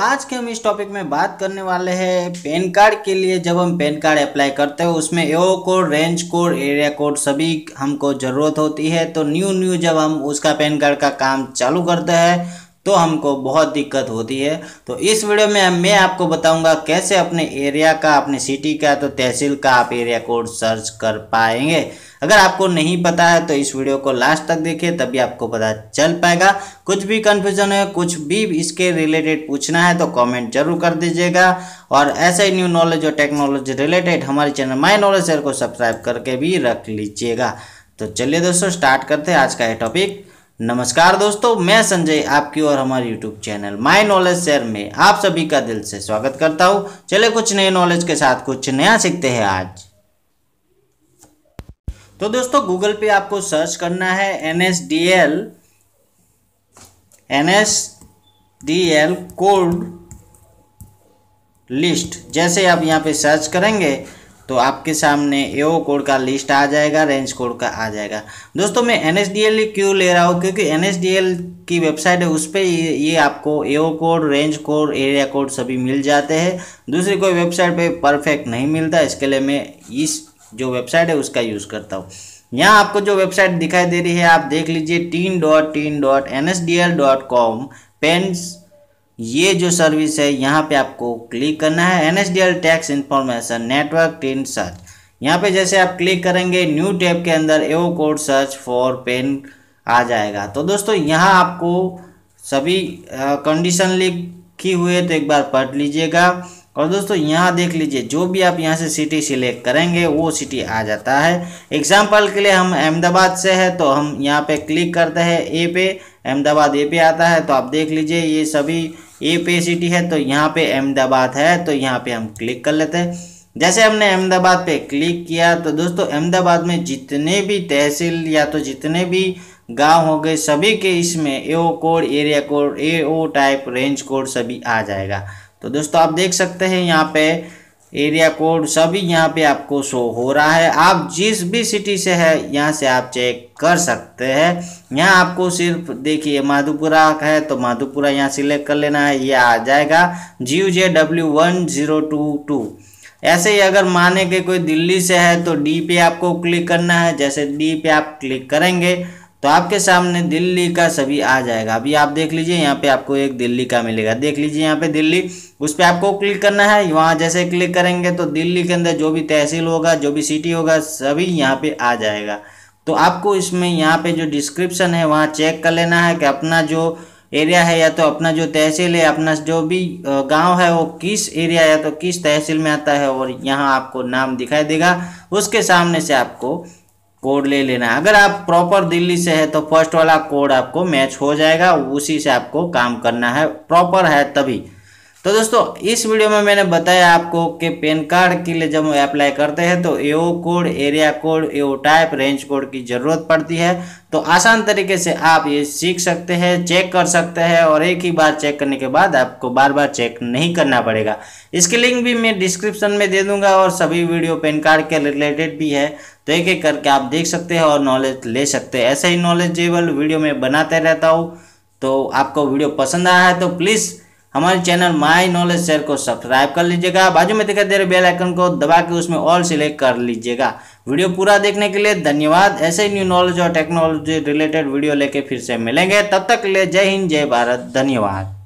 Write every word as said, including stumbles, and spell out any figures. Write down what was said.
आज के हम इस टॉपिक में बात करने वाले हैं पैन कार्ड के लिए। जब हम पैन कार्ड अप्लाई करते हैं उसमें AO code, range code, area code सभी हमको ज़रूरत होती है। तो न्यू न्यू जब हम उसका पैन कार्ड का काम चालू करते हैं तो हमको बहुत दिक्कत होती है। तो इस वीडियो में मैं आपको बताऊंगा कैसे अपने एरिया का, अपने सिटी का, तो तहसील का आप एरिया कोड सर्च कर पाएंगे। अगर आपको नहीं पता है तो इस वीडियो को लास्ट तक देखिए, तभी आपको पता चल पाएगा। कुछ भी कंफ्यूजन है, कुछ भी इसके रिलेटेड पूछना है तो कमेंट जरूर कर दीजिएगा। और ऐसे ही न्यू नॉलेज और टेक्नोलॉजी रिलेटेड हमारे चैनल माय नॉलेज शेयर को सब्सक्राइब करके भी रख लीजिएगा। तो चलिए दोस्तों स्टार्ट करते हैं आज का ये टॉपिक। नमस्कार दोस्तों, मैं संजय आपकी और हमारे YouTube channel my knowledge share में आप सभी का दिल से स्वागत करता हूं। चलिए कुछ नए नॉलेज के साथ कुछ नया सीखते हैं आज। तो दोस्तों गूगल पे आपको सर्च करना है N S D L N S D L code list. जैसे आप यहाँ पे सर्च करेंगे तो आपके सामने एओ कोड का लिस्ट आ जाएगा, रेंज कोड का आ जाएगा। दोस्तों मैं एन एस डी एल क्यों ले रहा हूँ, क्योंकि एन एस डी एल की वेबसाइट है, उस पर ये, ये आपको AO code, range code, area code सभी मिल जाते हैं। दूसरी कोई वेबसाइट पे परफेक्ट नहीं मिलता, इसके लिए मैं इस जो वेबसाइट है उसका यूज़ करता हूँ। यहाँ आपको जो वेबसाइट दिखाई दे रही है आप देख लीजिए, TIN dot TIN dot N S D L dot com pans, ये जो सर्विस है यहाँ पे आपको क्लिक करना है। N S D L tax information network TIN search, यहाँ पे जैसे आप क्लिक करेंगे न्यू टैब के अंदर AO code search for PAN आ जाएगा। तो दोस्तों यहाँ आपको सभी कंडीशन लिखी हुई है तो एक बार पढ़ लीजिएगा। और दोस्तों यहाँ देख लीजिए, जो भी आप यहाँ से सिटी सिलेक्ट करेंगे वो सिटी आ जाता है। एग्जाम्पल के लिए हम अहमदाबाद से है तो हम यहाँ पे क्लिक करते हैं ए पे, अहमदाबाद ए पे आता है। तो आप देख लीजिए ये सभी ए पे सिटी है, तो यहाँ पे अहमदाबाद है तो यहाँ पे हम क्लिक कर लेते हैं। जैसे हमने अहमदाबाद पे क्लिक किया तो दोस्तों अहमदाबाद में जितने भी तहसील या तो जितने भी गांव हो गए सभी के इसमें AO code, area code, AO type, range code सभी आ जाएगा। तो दोस्तों आप देख सकते हैं यहाँ पे एरिया कोड सभी यहाँ पे आपको शो हो रहा है। आप जिस भी सिटी से है यहाँ से आप चेक कर सकते हैं। यहाँ आपको सिर्फ देखिए माधोपुरा है तो माधोपुरा यहाँ सिलेक्ट कर लेना है, ये आ जाएगा G U J W one zero two two. ऐसे ही अगर माने कि कोई दिल्ली से है तो डी पे आपको क्लिक करना है। जैसे डी पे आप क्लिक करेंगे तो आपके सामने दिल्ली का सभी आ जाएगा। अभी आप देख लीजिए यहाँ पे आपको एक दिल्ली का मिलेगा, देख लीजिए यहाँ पे दिल्ली, उस पर आपको क्लिक करना है। वहाँ जैसे क्लिक करेंगे तो दिल्ली के अंदर जो भी तहसील होगा, जो भी सिटी होगा सभी यहाँ पे आ जाएगा। तो आपको इसमें यहाँ पे जो डिस्क्रिप्शन है वहाँ चेक कर लेना है कि अपना जो एरिया है या तो अपना जो तहसील है, अपना जो भी गाँव है वो किस एरिया या तो किस तहसील में आता है, और यहाँ आपको नाम दिखाई देगा, उसके सामने से आपको कोड ले लेना है। अगर आप प्रॉपर दिल्ली से है तो फर्स्ट वाला कोड आपको मैच हो जाएगा, उसी से आपको काम करना है, प्रॉपर है तभी। तो दोस्तों इस वीडियो में मैंने बताया आपको कि पैन कार्ड के लिए जब अप्लाई करते हैं तो AO code, area code, AO type, range code की ज़रूरत पड़ती है। तो आसान तरीके से आप ये सीख सकते हैं, चेक कर सकते हैं, और एक ही बार चेक करने के बाद आपको बार बार चेक नहीं करना पड़ेगा। इसकी लिंक भी मैं डिस्क्रिप्शन में दे दूंगा, और सभी वीडियो पैन कार्ड के रिलेटेड भी है तो एक एक करके आप देख सकते हैं और नॉलेज ले सकते हैं। ऐसे ही नॉलेजेबल वीडियो मैं बनाते रहता हूँ। तो आपको वीडियो पसंद आया है तो प्लीज़ हमारे चैनल माय नॉलेज शेयर को सब्सक्राइब कर लीजिएगा। बाजू में दिखाई दे रहे बेल आइकन को दबा के उसमें ऑल सिलेक्ट कर लीजिएगा। वीडियो पूरा देखने के लिए धन्यवाद। ऐसे ही न्यू नॉलेज और टेक्नोलॉजी रिलेटेड वीडियो लेके फिर से मिलेंगे, तब तक के लिए जय हिंद, जय भारत, धन्यवाद।